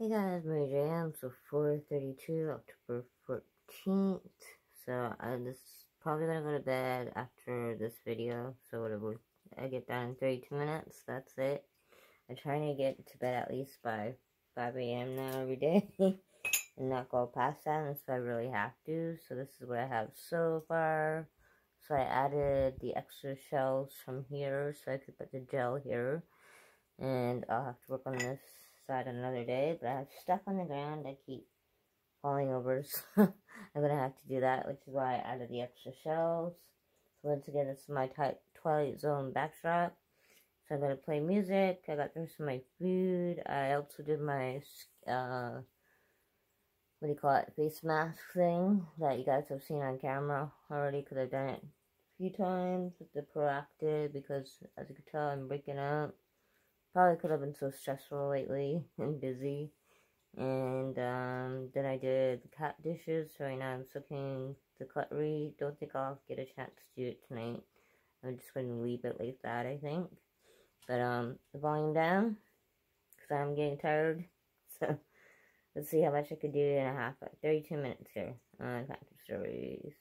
Hey guys, Mary J. So 4:32, October 14th. So I'm just probably gonna go to bed after this video. So whatever, I get done in 32 minutes. That's it. I'm trying to get to bed at least by 5 a.m. now every day, and not go past that unless I really have to. So this is what I have so far. So I added the extra shells from here, so I could put the gel here, and I'll have to work on this side another day, but I have stuff on the ground I keep falling over, so I'm gonna have to do that, which is why I added the extra shells. So once again, this is my Twilight Zone backdrop. So I'm gonna play music. I got through some of my food. I also did my what do you call it, face mask thing that you guys have seen on camera already, because I've done it a few times with the Proactive, because as you can tell, I'm breaking up. Probably could have been so stressful lately and busy. And then I did the cat dishes. So right now I'm soaking the cutlery. Don't think I'll get a chance to do it tonight. I'm just going to leave it like that, I think. But the volume down, because I'm getting tired. So let's see how much I could do in a half, 32 minutes here on Cat Stories.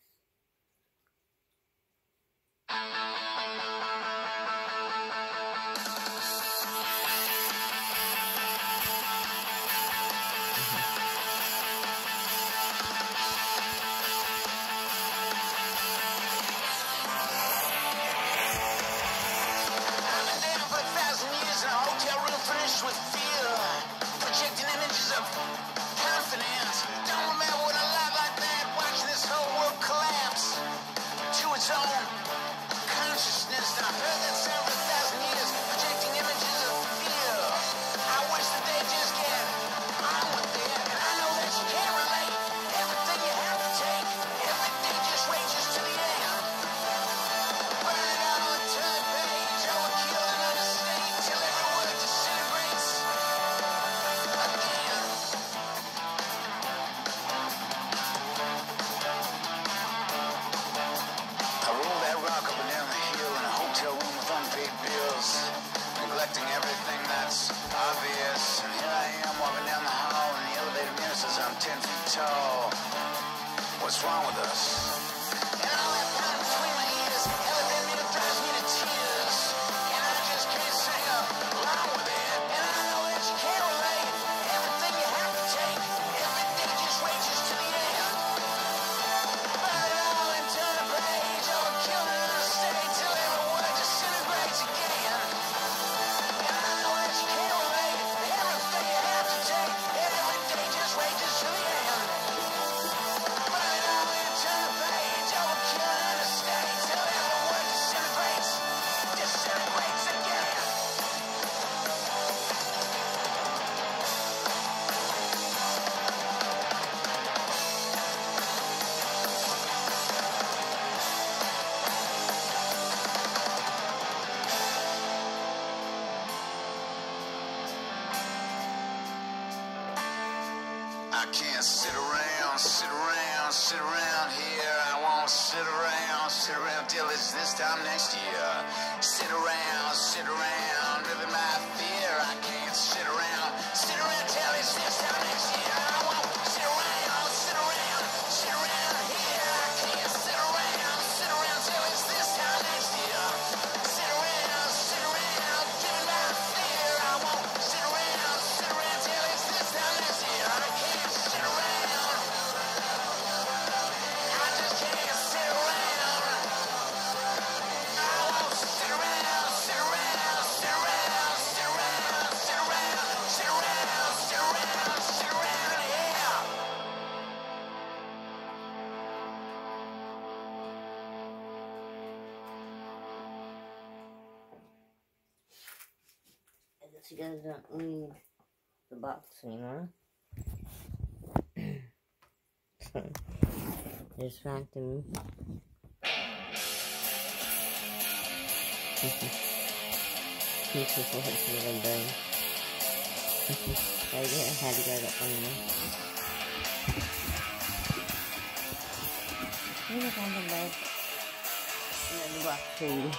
With fear, projecting images of confidence. Don't remember what I like that. Watching this whole world collapse to its own consciousness. I heard that sound for 1,000 years, projecting images of fear. I wish that they just get on with it. And I know that you can't relate. Everything you have to take, every day just rages to the end. Burn it all into the page, overkill and understate till every word disintegrates. Neglecting everything that's obvious. And here I am walking down the hall, and the elevator mirror says I'm 10 feet tall. What's wrong with us? And all that pound between my ears, elevator mirror drives me to tears. And I just can't sing along with it. And I know that you can't relate. Everything you have to take, every day just rages to the end. Burn it all into the page, overkill and understate till every word disintegrates again. I can't sit around here. I won't sit around till it's this time next year. Sit around, living my fear. I can't sit around till it's this time next year. I won't sit around here. I can't sit around till it's this time next year. Sit around, living my fear. I won't sit around till it's this time next year. I can't sit around. I just can't sit around. I won't sit around, sit around, sit around, sit around, sit around, sit around, sit around, sit around, yeah. I guess you guys don't need the box anymore. So, there's Phantom. Beautiful hits me done. I had to get up on there. Here's a Phantom bed. And then the black tree.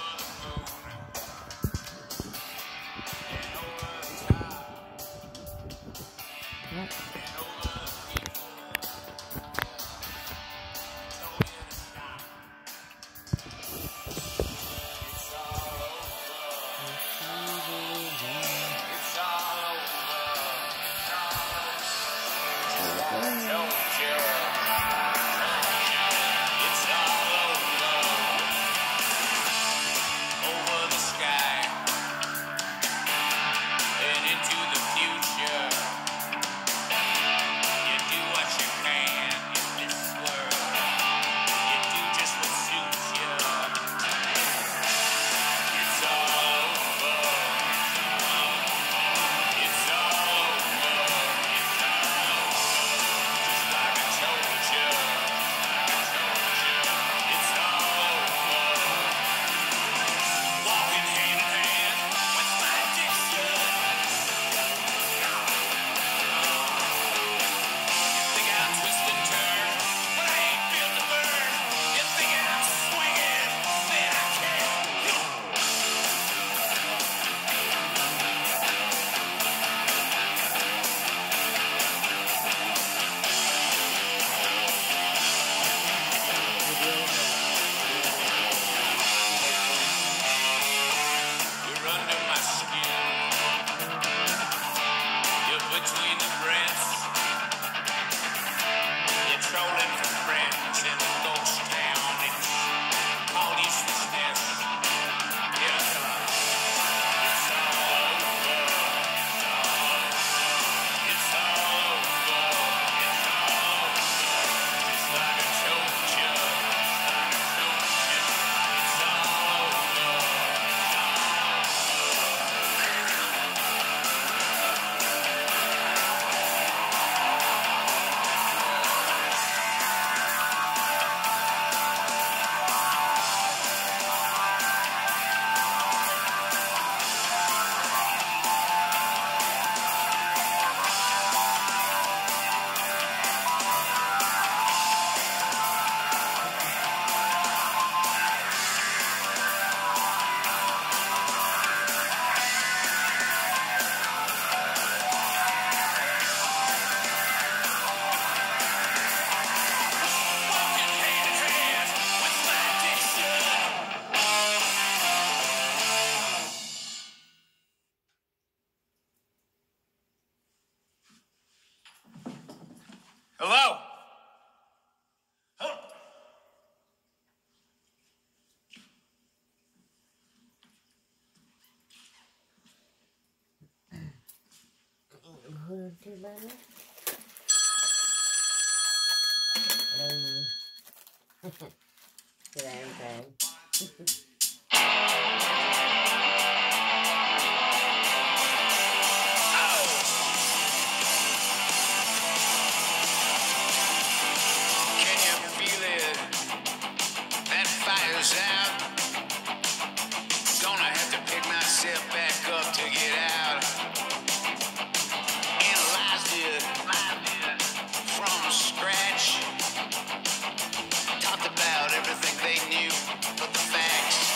Hello? Can you feel it? That fire's out. Gonna have to pick myself back up to get out. Analyzed it from scratch. Talked about everything they knew, but the facts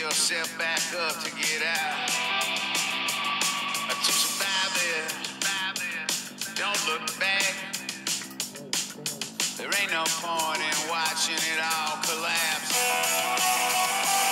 yourself back up to get out. To survive it, don't look back. There ain't no point in watching it all collapse.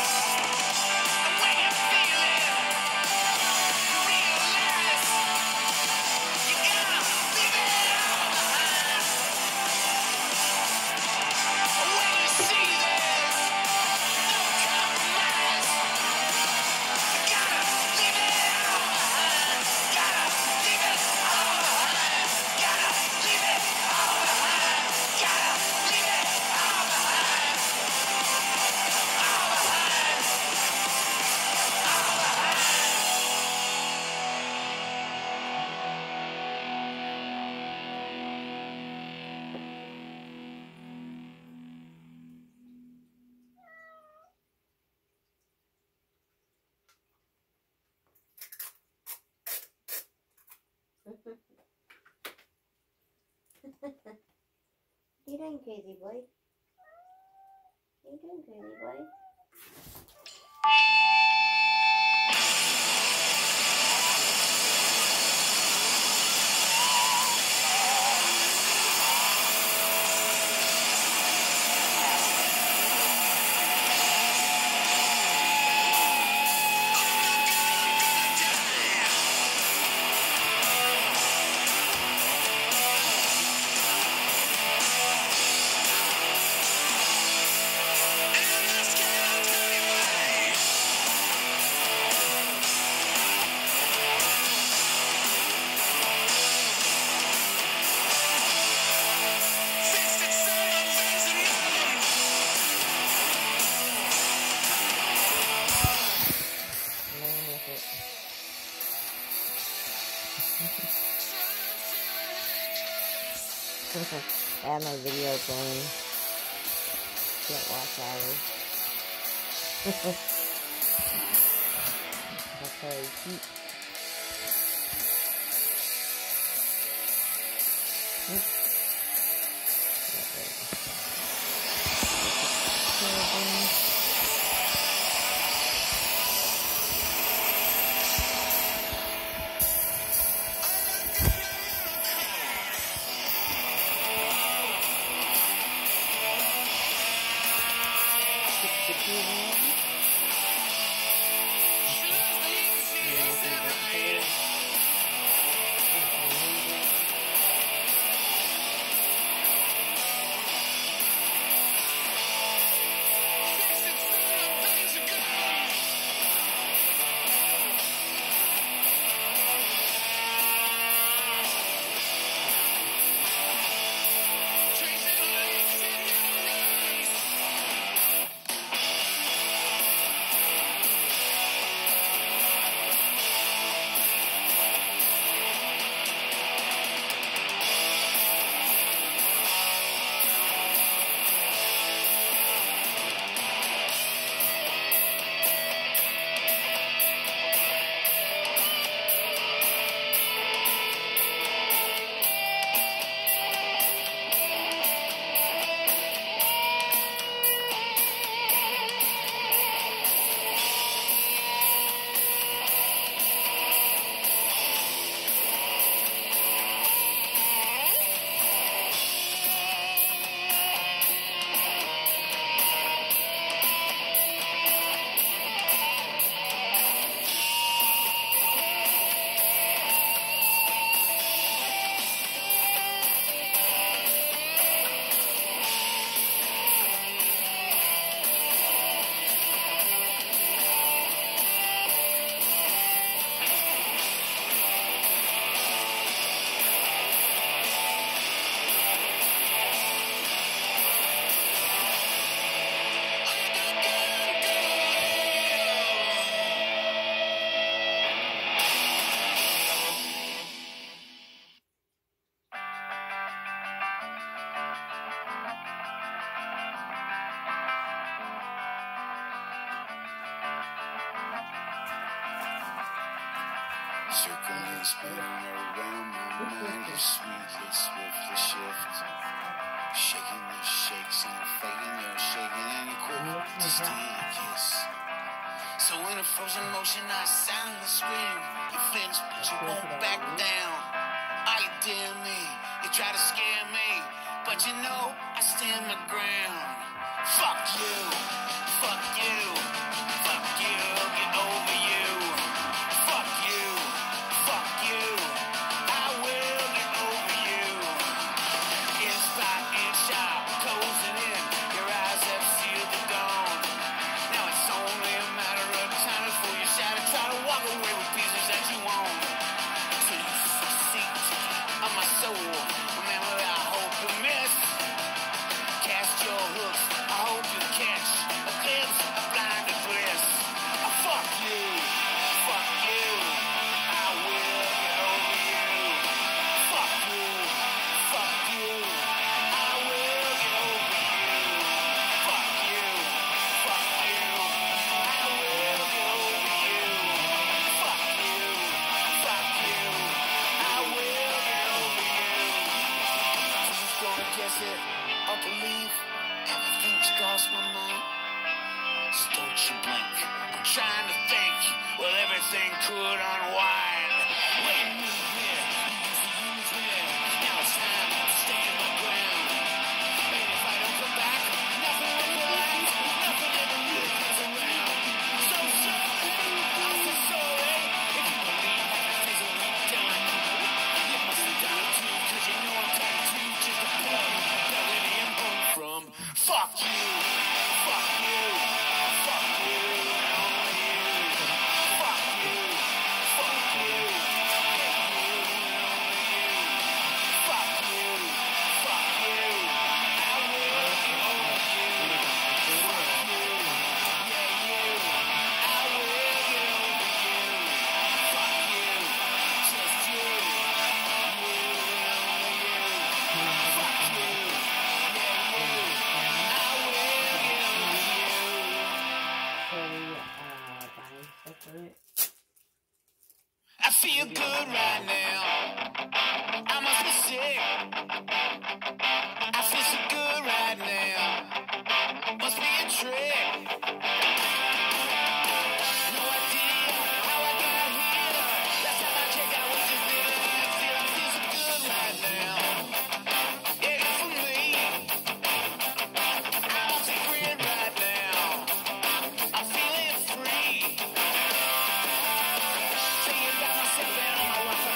You doing, crazy boy? You doing, crazy boy? I have my video playing. Can't watch hours. That's how I keep. Circling, spinning around my mind, your sweet lips swiftly shift. Shaking your shakes and I'm faking your shaking and you're quick to steal a kiss. So in a frozen motion, I silently scream. You flinched, but you won't back down. Are you dare me? You try to scare me, but you know I stand my ground. Fuck you, fuck you, fuck you, get over you. Fuck you, fuck you, I will get over you. Inch by inch, I'm closing in. Your eyes have sealed the dawn. Now it's only a matter of time before you shatter. Try to walk away with pieces that you own. So you succeed on my soul. Remember, I hope you miss. Cast your hooks. I hope you catch a glimpse of blinded bliss. Fuck you. Fuck you. I will get over you. Fuck you. Fuck you. I will get over you. Fuck you. Fuck you. I will get over you. Fuck you. Fuck you. I will get over you. Who's gonna guess it or believe everything's crossed my mind? So don't you blink. I'm trying to think. Well, everything could unwind. When you move here, you used to use me. Now it's time to stand my ground. And if I don't come back, nothing will collapse. Nothing ever really comes around. So sorry, I'm so sorry. If you believe everything's already done, you must have done it too, 'cause you know I'm coming to just a blood. Where the home from. Fuck you. Fuck you. Fuck you. And only you. Fuck you. Fuck you. Fuck you. And only you. Fuck you. Fuck you. I will get over you. Fuck you. Yeah, you. I will get over you. Fuck you. Just you. You and only you. Fuck you. Yeah, you. I will get over you. I feel good right now. I must be sick. I feel so good right now. Must be a trick. No idea how I got here. Last time I checked, I was just living in fear. I feel so good right now. Yeah, it's for me. I'm off the grid right now. I'm feeling free. Thinking about myself and all my wife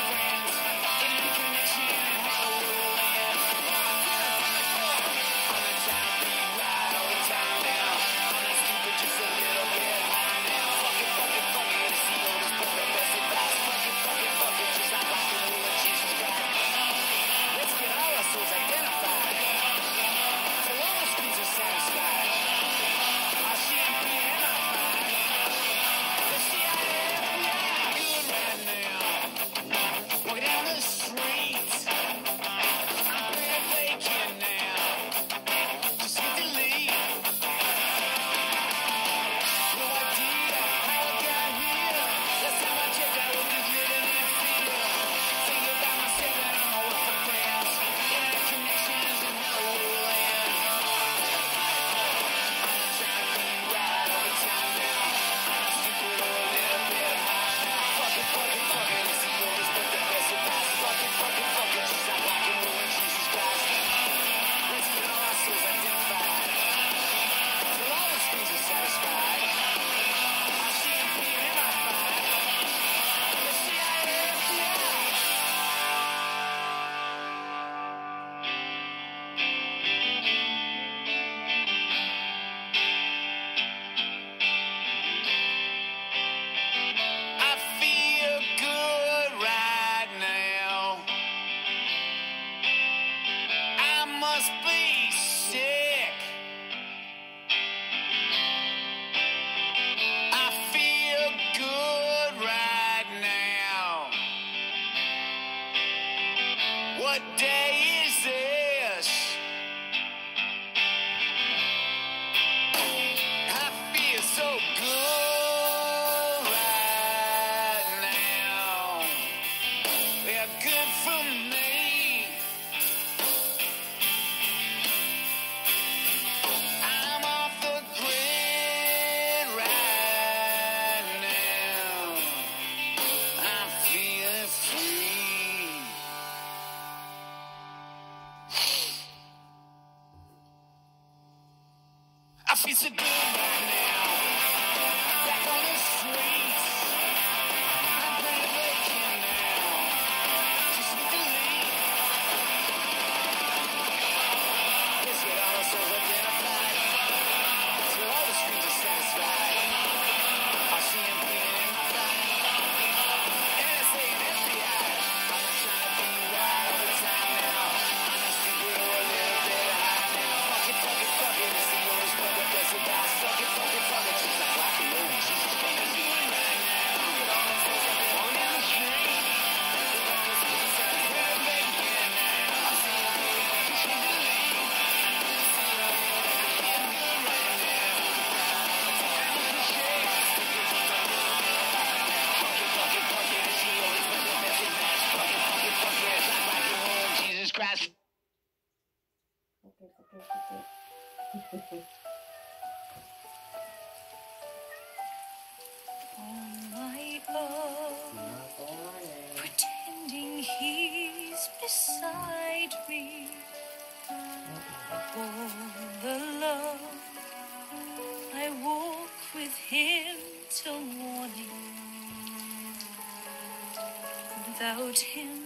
On my own, pretending he's beside me. All alone, I walk with him till morning. Without him,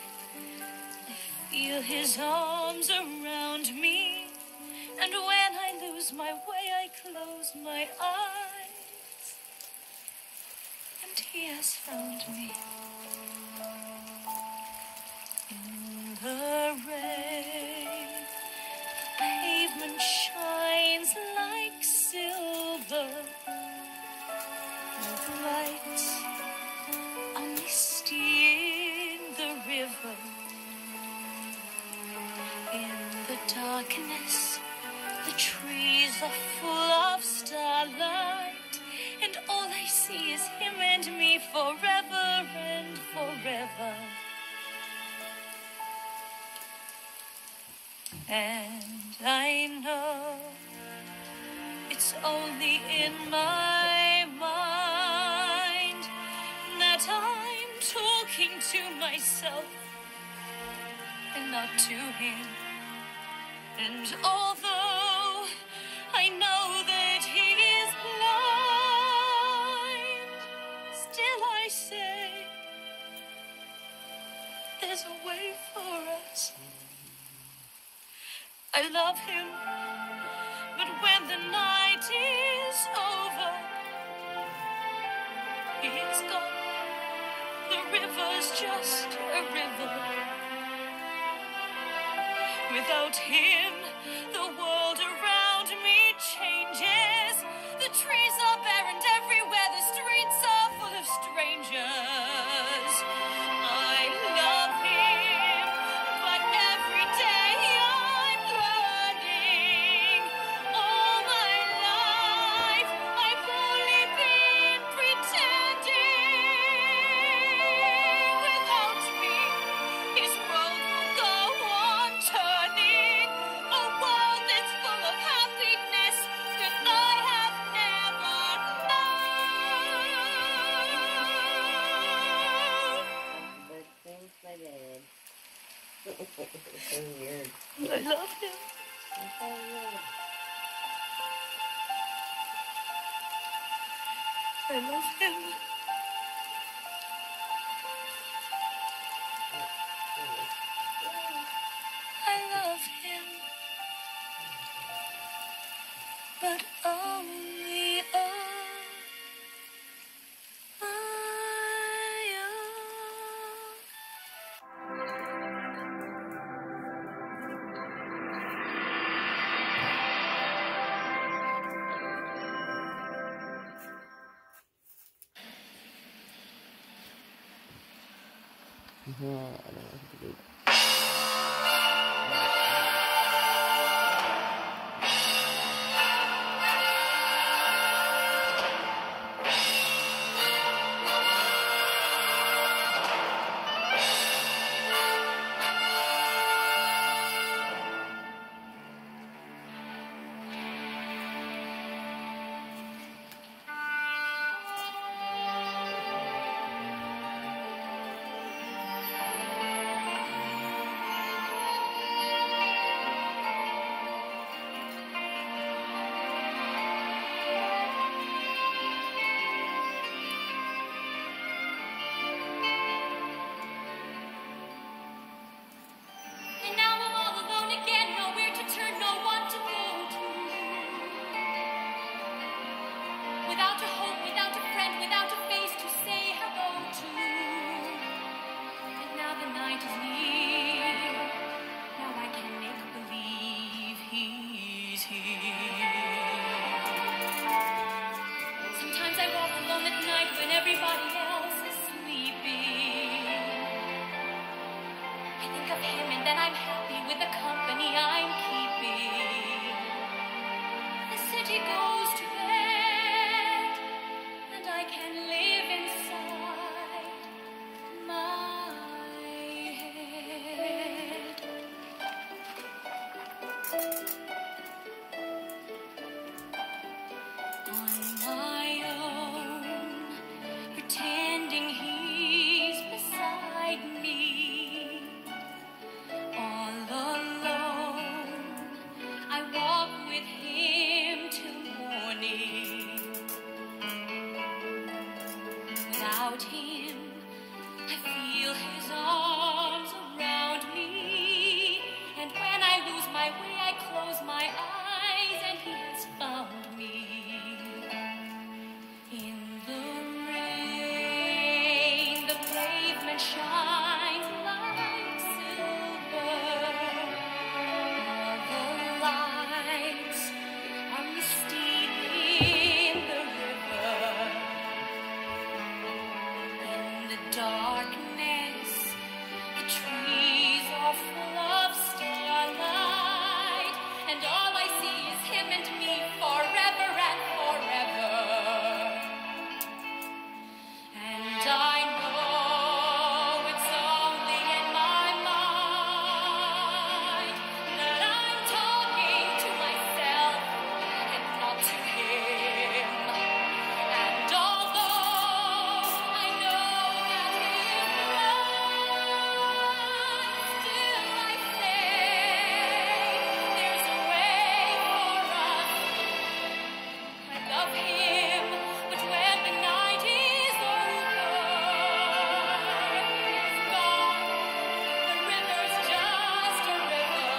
I feel his arms around me. And when I lose my way, I close my eyes. And he has found me. In the rain, the pavement shines like silver. The lights are misty in the river. In the darkness, the trees are full of starlight, and all I see is him and me forever and forever. And I know it's only in my mind that I'm talking to myself and not to him. And although I know that he is blind, still I say there's a way for us. I love him, but when the night is over, he's gone. The river's just a river. Without him, the world around me changes. The trees are bare and everywhere the streets are full of strangers. I love him, but every day I'm learning. All my life I've only been pretending. Without me, his world will go on turning. A world that's full of happiness that I have never known. But thanks, my dad. It's so weird. I love him. It's so weird. I love him. I love him. But only Yeah, I don't know what to do. without a hope, without a friend, without a face to say hello to. And now the night is near. Now I can make believe he's here. Sometimes I walk alone at night when everybody else is sleeping. I think of him and then I'm happy with the company I'm keeping. The city goes to bed and I can live inside my head. On my own, pretending he's beside me. All alone, I walk with him till morning. Without him, I feel his arms around me. And when I lose my way, I close my eyes and he has found me. In the rain, the pavement shines like silver. All the lights are misty in the river. In the darkness, the trees are full of starlight, and all I see is him and me forever and forever. And I know it's only in my mind that I'm talking to myself and not to him. And although I know that he is right, still I say there's a way for us. I love him, but when the night is over, he's gone. The river's just a river.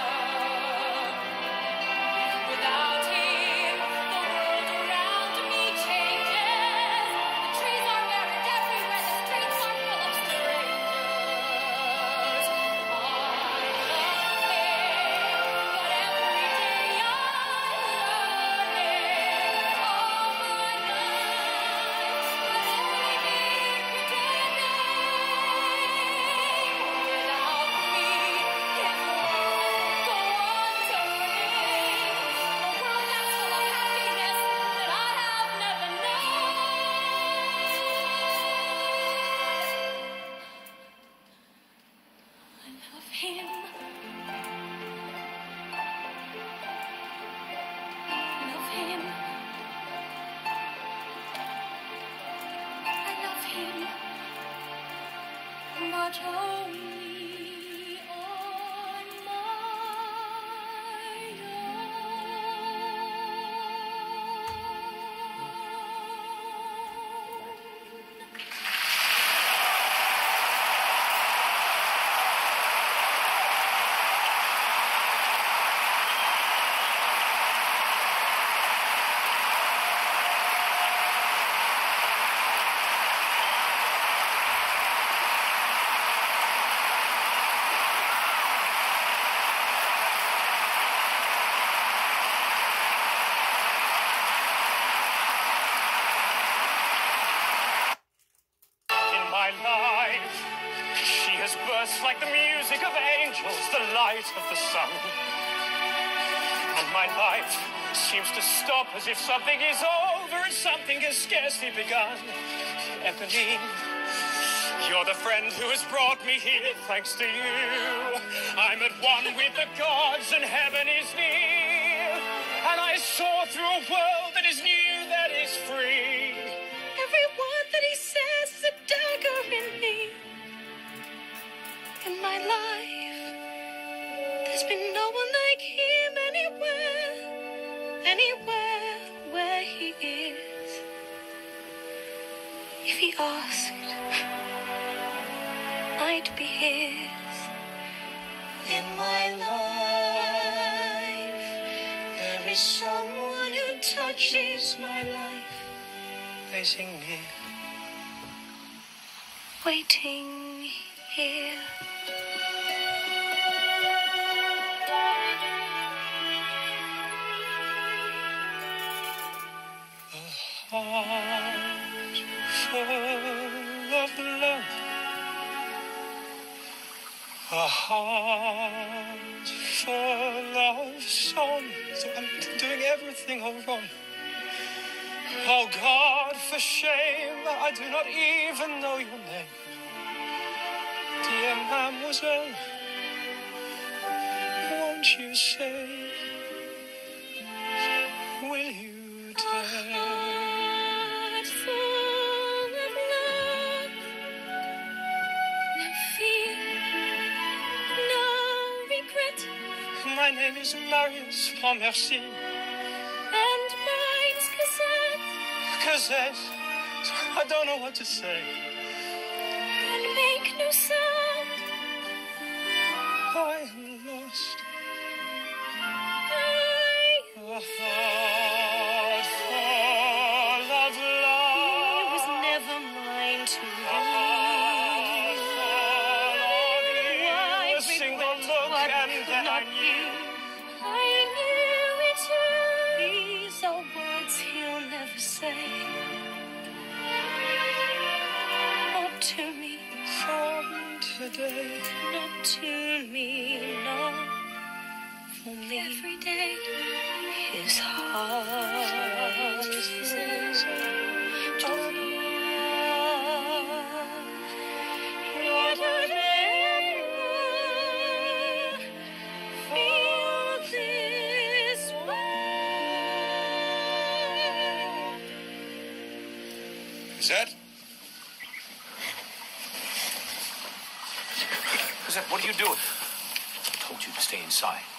Without him, the world around me changes. The trees are buried everywhere, the streets are full of strangers. I love him, but every day I'm learning. All my life, I've only been pretending. Without me, his world go on turning. A world that's full of happiness that I have never known. I love him. I love him. I love him. But only on my own. In my life, she has burst like the music of angels, the light of the sun. And my life seems to stop as if something is over and something has scarcely begun. Eponine, you're the friend who has brought me here. Thanks to you, I'm at one with the gods and heaven is near. And I soar through a world that is new, that is free. Every word that he says is a dagger in me. In my life, there's been no one like him anywhere, anywhere where he is. If he asked, I'd be his. In my life, there is someone who touches my life waiting here. Waiting here. A heart full of love. A heart full of song. So I'm doing everything all wrong. Oh God, for shame, I do not even know your name. Dear mademoiselle, won't you say, will you dare? Heart full of love. No fear, no regret. My name is Marius, oh merci. And mine's Cosette. Cosette, I don't know what to say. And make no sound. I am lost. I A heart full of love. was never mine to A heart full of you. Why A single regret look what and could then I not knew. I knew it too. These are words he'll never say. Not to me, From today, not to me, no. Only every day, his heart is to love. Feel this way. Cosette? Cosette, what are you doing? I told you to stay inside.